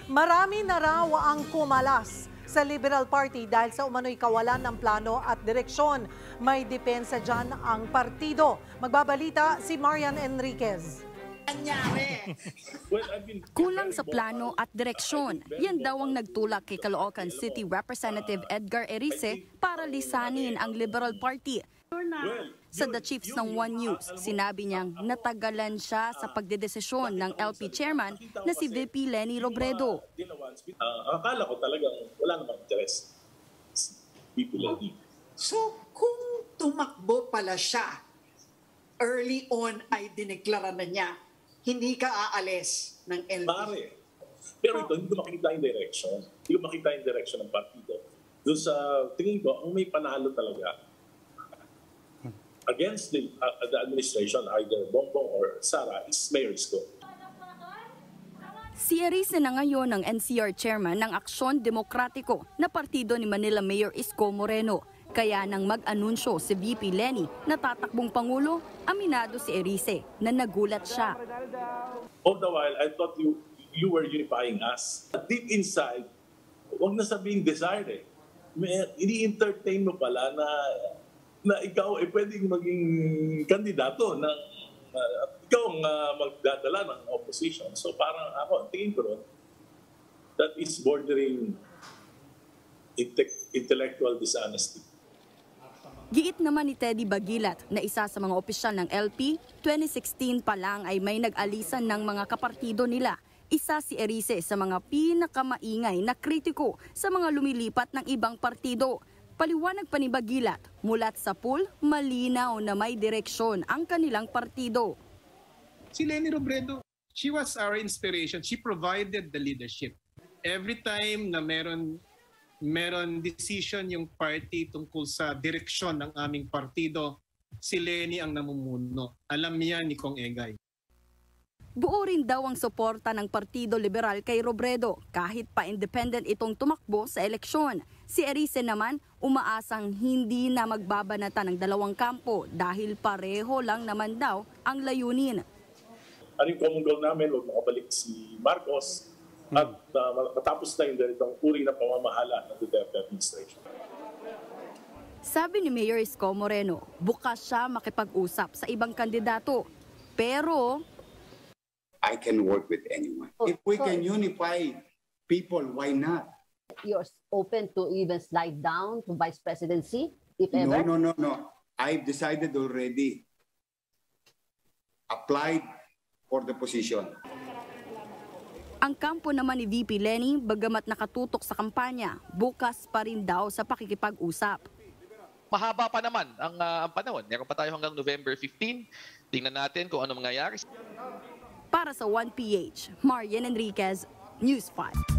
Marami na raw ang kumalas sa Liberal Party dahil sa umano'y kawalan ng plano at direksyon. May depensa dyan ang partido. Magbabalita si Marianne Enriquez. Kulang sa plano at direksyon. Yan daw ang nagtulak kay Caloocan City Representative Edgar Erice para lisanin ang Liberal Party. Sa The Chiefs ng One News, sinabi niyang natagalan siya sa pagdedesisyon ng LP chairman na si VP Leni Robredo. Akala ko talagang wala namang interes VP Leni. So kung tumakbo pala siya, early on ay dineklara na niya, hindi ka aalis ng LP. Pare. Pero ito, hindi ko makita yung direction. Hindi ko makita yung direction ng partido. Doon sa tingin ko, ang may panalo talaga against the administration, either Bongbong or Sara, is Mayor Isko. Si Erice na ngayon ang NCR chairman ng Aksyon Demokratiko na partido ni Manila Mayor Isko Moreno. Kaya nang mag-anunsyo si VP Leni na tatakbong Pangulo, aminado si Erice na nagulat siya. All the while, I thought you were unifying us. Deep inside, huwag na sabihin desired eh. Ini-entertain mo pala na ikaw ay pwedeng maging kandidato na ikaw ang magdadala ng opposition. So parang ako, tingin ko ron, that is bordering intellectual dishonesty. Giit naman ni Teddy Bagilat na isa sa mga opisyal ng LP, 2016 pa lang ay may nag-alisan ng mga kapartido nila. Isa si Erice sa mga pinakamaingay na kritiko sa mga lumilipat ng ibang partido. Paliwanag pa ni Bagilat, mulat sa pool, malinaw na may direksyon ang kanilang partido. Si Leni Robredo, she was our inspiration. She provided the leadership. Every time na meron decision yung party tungkol sa direksyon ng aming partido, si Leni ang namumuno. Alam niya ni Kong Egay. Buo rin daw ang suporta ng Partido Liberal kay Robredo kahit pa independent itong tumakbo sa eleksyon. Si Erice naman umaasang hindi na magbabanata ng dalawang kampo dahil pareho lang naman daw ang layunin. Ano yung common goal namin, huwag makabalik si Marcos at matapos na yung ganitong uri na pamamahala ng Duterte administration. Sabi ni Mayor Isko Moreno, bukas siya makipag-usap sa ibang kandidato. Pero I can work with anyone. If we can unify people, why not? You're open to even slide down to vice presidency, if ever? No. I've decided already. Applied for the position. Ang kampo naman ni VP Leni, bagamat nakatutok sa kampanya, bukas pa rin daw sa pakikipag-usap. Mahaba pa naman ang panahon. Meron pa tayo hanggang November 15. Tingnan natin kung ano mangyayari. Para sa 1PH, Marianne Enriquez, News 5.